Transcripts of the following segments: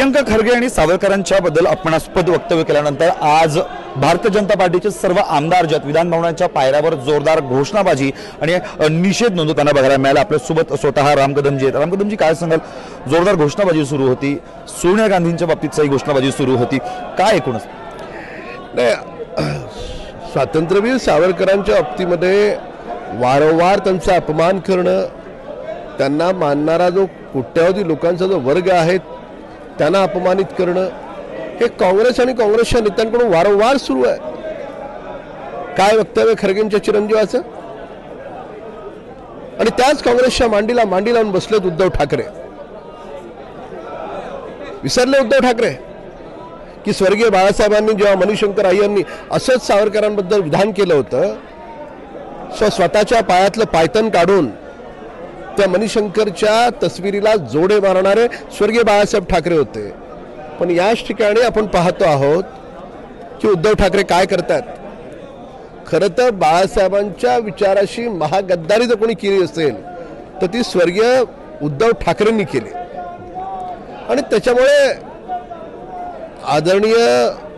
प्रियंका खरगे आणि सावरकरांच्या बद्दल अपमानास्पद वक्तव्य केल्यानंतर आज भारतीय जनता पार्टीचे सर्व आमदार ज्यात विधान भवनाच्या पायऱ्यावर जोरदार घोषणाबाजी आणि निषेध नोंदवताना बघायला मिळाला। आपल्या सोबत स्वतः राम कदमजी आहेत। राम कदमजी, काय सांगाल? जोरदार घोषणाबाजी सुरू होती, सोनिया गांधींच्या बाबतीतही घोषणाबाजी सुरू होती, काय एकूणच? स्वातंत्र्यवीर सावरकरांच्या बाबतीमध्ये वारंवार त्यांचा अपमान करणं, त्यांना मानणारा जो कोट्यावधी लोकांचा जो वर्ग आहे त्यांना अपमानित करणं, हे काँग्रेस आणि काँग्रेसच्या नेत्यांकडून वारंवार सुरू आहे। काय वक्तव्य खरगेंच्या चिरंजीवाचं? आणि त्याच काँग्रेसच्या मांडीला मांडी लावून बसलेत उद्धव ठाकरे। विसरले उद्धव ठाकरे की स्वर्गीय बाळासाहेबांनी जेव्हा मणिशंकर अय्यरांनी असंच सावरकरांबद्दल विधान केलं होतं, स्वतःच्या पायातलं पायतन काढून त्या मणिशंकरच्या तस्वीरीला जोडे मारणारे स्वर्गीय बाळासाहेब ठाकरे होते। पण याच ठिकाणी आपण पाहतो आहोत की उद्धव ठाकरे काय करतात। खरं तर बाळासाहेबांच्या विचाराशी महागद्दारी जर कोणी केली असेल तर ती स्वर्गीय उद्धव ठाकरेंनी केली। आणि त्याच्यामुळे आदरणीय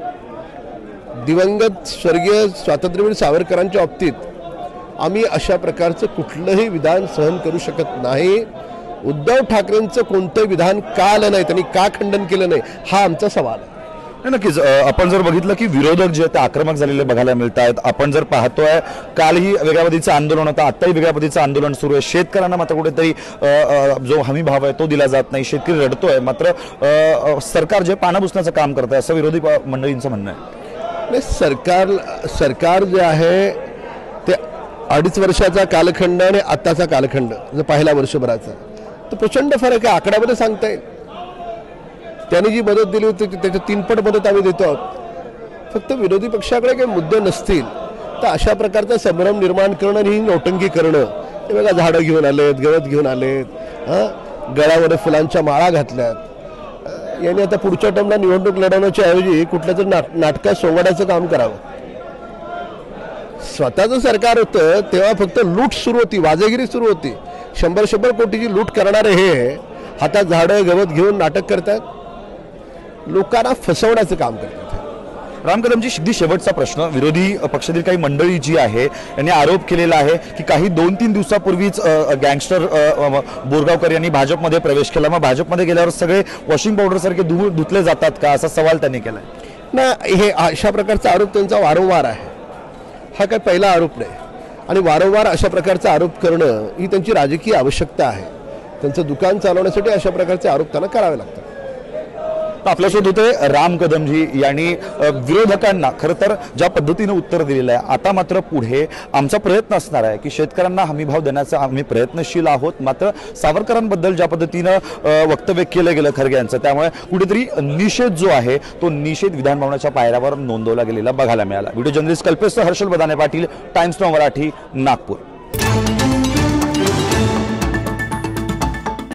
दिवंगत स्वर्गीय स्वातंत्र्यवीर सावरकरांच्या बाबतीत आम्ही अशा प्रकारचं कुठलंही विधान सहन करू शकत नाही। उद्धव ठाकरेंचं कोणतं विधान का आलं नाही, त्यांनी का खंडन केलं नाही, हा आमचा सवाल आहे। नक्कीच आपण जर बघितलं की विरोधक जे ते आक्रमक झालेले बघायला मिळत आहेत। आपण जर पाहतोय कालही वेगळ्या पद्धतीचं आंदोलन होतं, आत्ताही वेगळ्या पद्धतीचं आंदोलन सुरू आहे। शेतकऱ्यांना मात्र कुठेतरी जो हमी भाव आहे तो दिला जात नाही, शेतकरी रडतोय, मात्र सरकार जे पानं पुसण्याचं काम करत आहे असं विरोधी मंडळींचं म्हणणं आहे। सरकार जे आहे ते 2.5 वर्षाचा कालखंड आणि आत्ताचा कालखंड जर पाहिला वर्षभराचा तर प्रचंड फरक आहे। आकड्यामध्ये सांगता येईल। त्यांनी जी मदत दिली होती त्याच्या 3 पट मदत आम्ही देतो आहोत। फक्त विरोधी पक्षाकडे काही मुद्दे नसतील तर अशा प्रकारचा संभ्रम निर्माण करणं, ही नौटंकी करणं, हे बघा झाडं घेऊन आलेत, गवत घेऊन आलेत, गळ्यामध्ये फुलांच्या माळा घातल्यात। यांनी आता पुढच्या टर्मला निवडणूक लढवण्याच्या ऐवजी कुठल्या तरी नाटकात सोंगाड्याचं काम करावं। स्वतःचं सरकार होतं तेव्हा फक्त लूट सुरू होती, वाजेगिरी सुरू होती। 100 कोटीची लूट करणारे हे हातात झाडं गवत घेऊन नाटक करतात, लोकांना फसवण्याचं काम करतात। राम कदमजी, अगदी शेवटचा प्रश्न, विरोधी पक्षातील काही मंडळी जी आहे यांनी आरोप केलेला आहे की काही 2-3 दिवसापूर्वीच गँगस्टर बोरगावकर यांनी भाजपमध्ये प्रवेश केला, मग भाजपमध्ये गेल्यावर सगळे वॉशिंग पावडर सारखे धुतले जातात का, असा सवाल त्यांनी केलाय ना। हे अशा प्रकारचा आरोप त्यांचा वारंवार आहे, हा काय पहिला आरोप नाही। आणि वारंवार अशा प्रकारचा आरोप करणं ही त्यांची राजकीय आवश्यकता आहे। त्यांचं दुकान चालवण्यासाठी अशा प्रकारचे आरोप त्यांना करावे लागतात। आपल्यासोबत होते राम कदमजी यांनी विरोधकांना खरं तर ज्या पद्धतीने उत्तर दिलेलं आहे, आता मात्र पुढे आमचा प्रयत्न असणार आहे की शेतकऱ्यांना हमीभाव देण्याचा आम्ही प्रयत्नशील आहोत। मात्र सावरकरांबद्दल ज्या पद्धतीनं वक्तव्य केलं गेलं खरगे यांचं, त्यामुळे कुठेतरी निषेध जो आहे तो निषेध विधान भवनाच्या पायऱ्यावर नोंदवला गेलेला बघायला मिळाला। Video journalist Kalpesh Harshal Badane Patil, Times Now Marathi, Nagpur.